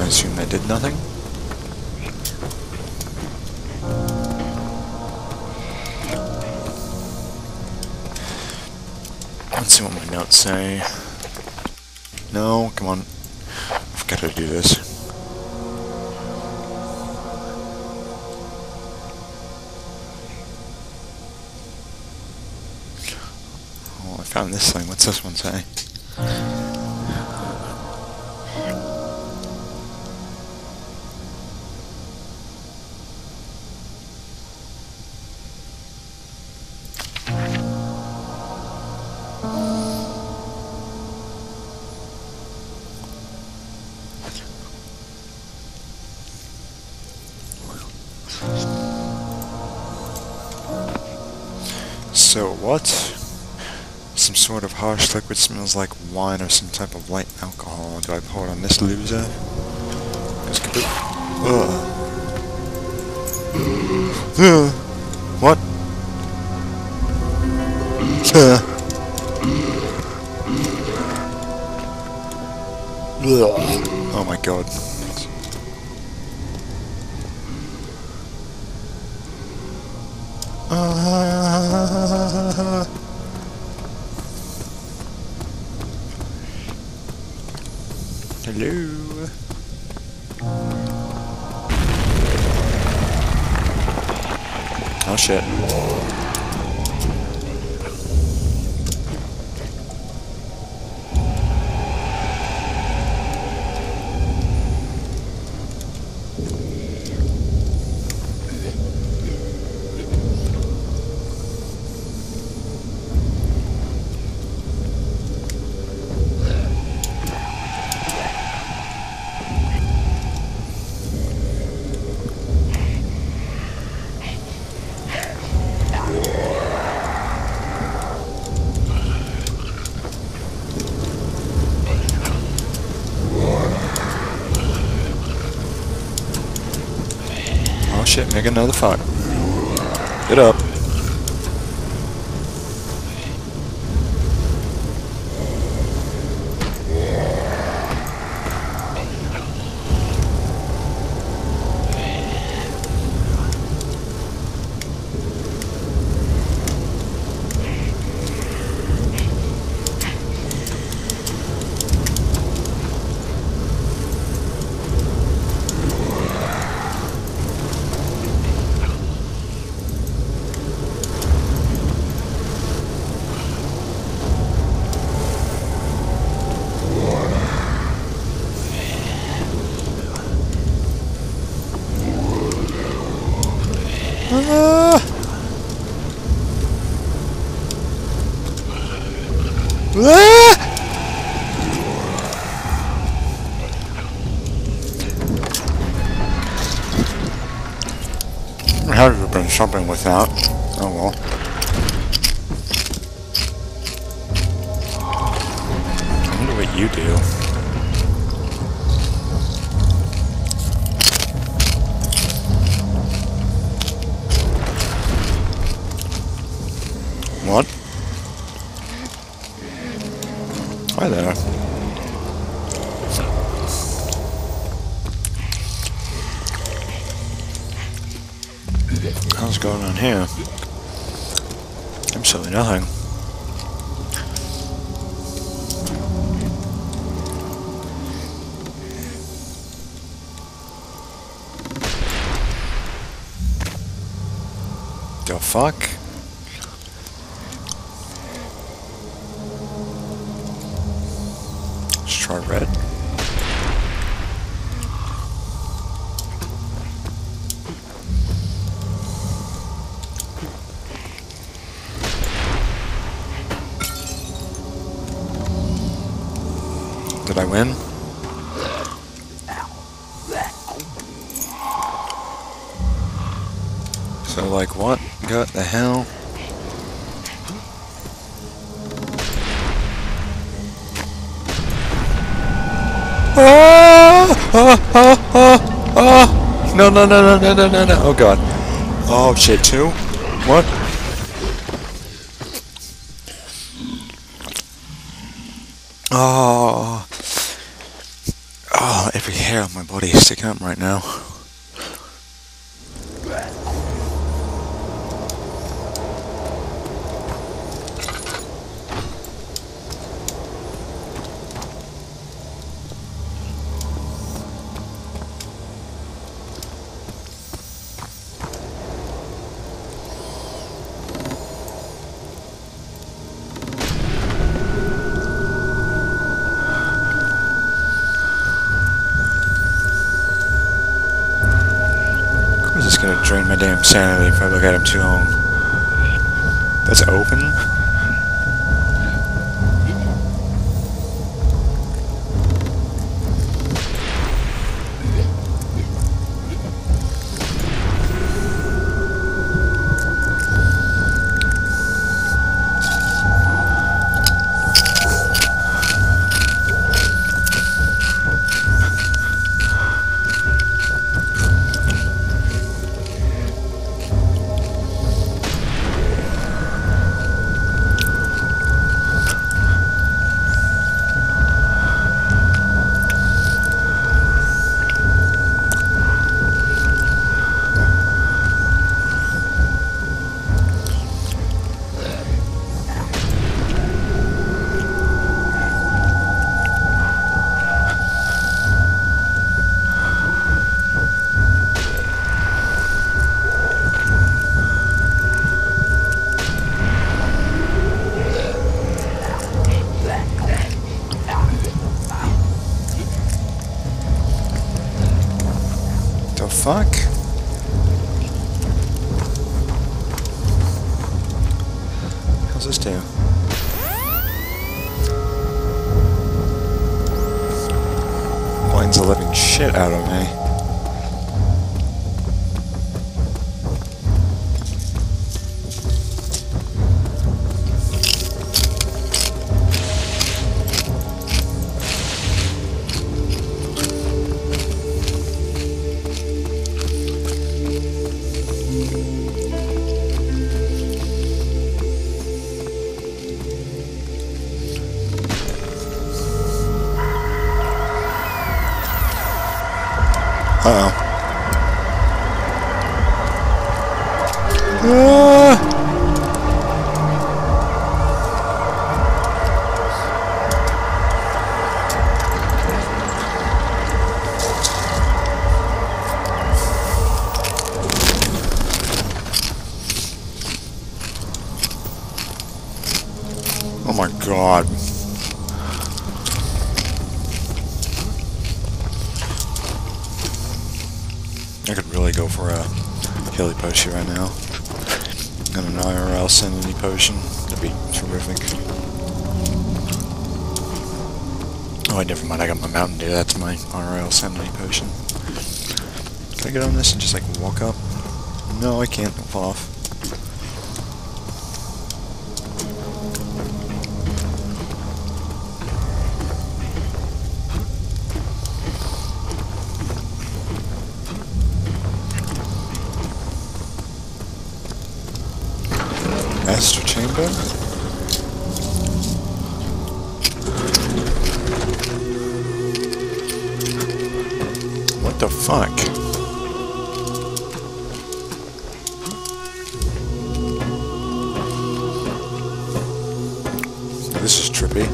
assume that did nothing. Let's see what my notes say. No, come on. I've got to do this. Oh, I found this thing. What's this one say? So what? Some sort of harsh liquid smells like wine or some type of light alcohol. Do I pour it on this loser? What? Oh my god. Hello. Oh shit. Oh shit, make another fuck. Get up. I had to have been something with that. Oh well. I wonder what you do. What? Hi there. What's going on here? Absolutely nothing. The fuck? Let's try red. Did I win? So like what? What the hell? No, no, no, no, no, no, no, no. Oh god. Oh shit, two? What? Oh. Oh, if Every hair on my body is sticking up right now. It's gonna drain my damn sanity if I look at him too long. That's open? Fuck? How's this do? Blinds the living shit out of me. Uh-oh. Oh my god. I could really go for a Healy potion right now. And an IRL Sanity potion. That'd be terrific. Oh wait, never mind. I got my Mountain Dew. That's my IRL Sanity potion. Can I get on this and just like walk up? No, I can't. I'll fall off. Master Chamber? What the fuck? This is trippy.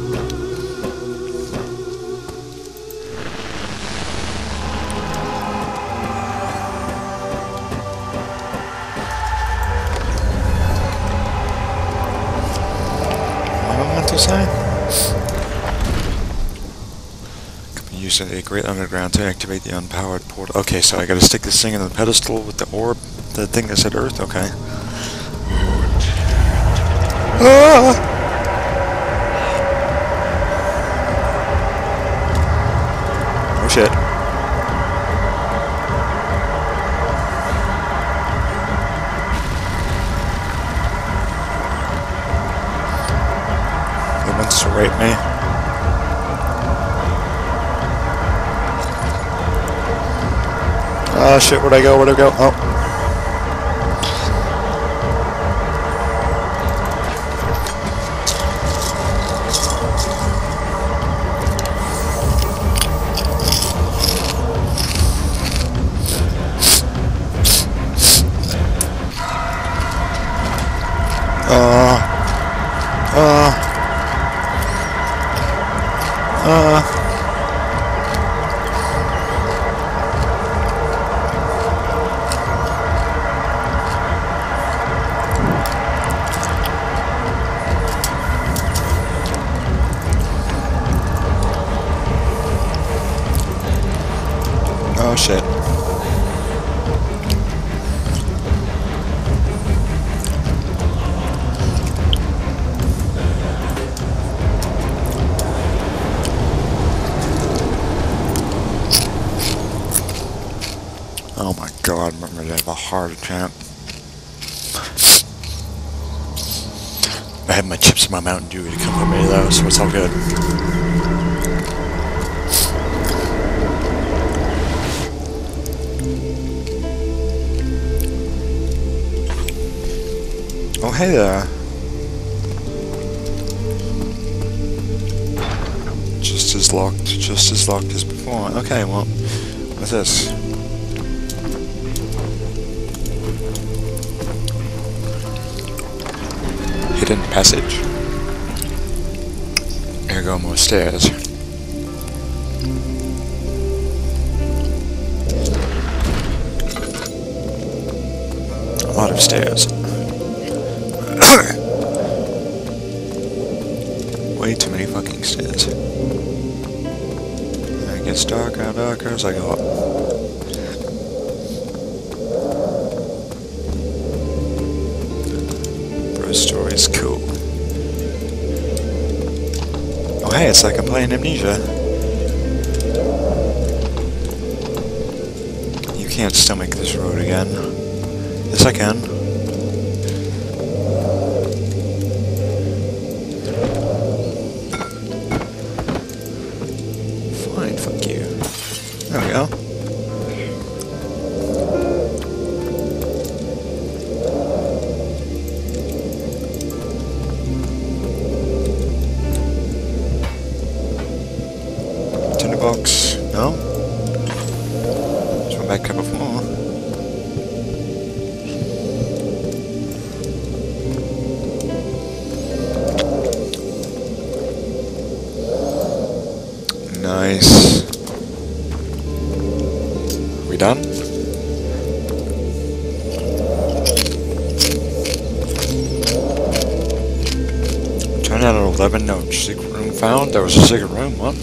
Sign? Can be used at a great underground to activate the unpowered portal. Okay, so I gotta stick this thing in the pedestal with the orb, the thing that said Earth, okay. Ah! Oh shit. To rape me. Oh shit, where'd I go? Where'd I go? Oh. Oh shit. Oh my god, I'm ready to have a heart attack. I had my chips in my Mountain Dew to comfort me though, so it's all good. Oh hey there. Just as locked as before. Okay, well, what's this? Hidden passage. Here go more stairs. A lot of stairs. Way too many fucking stairs. And it gets darker and darker as I go up. Bro's story is cool. Oh hey, it's like I'm playing Amnesia. You can't stomach this road again. Yes I can. Fine, fuck you. There we go. Tinderbox. No? Let's run back up a more. Nice. We done? Turn out at 11 notes. Secret room found. There was a secret room, what?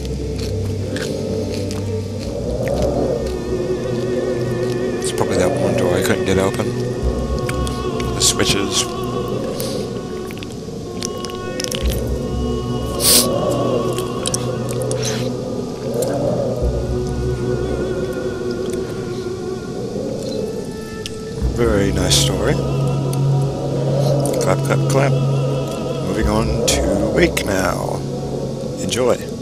It's probably that one door I couldn't get open. The switches. Very nice story. Clap, clap, clap. Moving on to Wake now. Enjoy.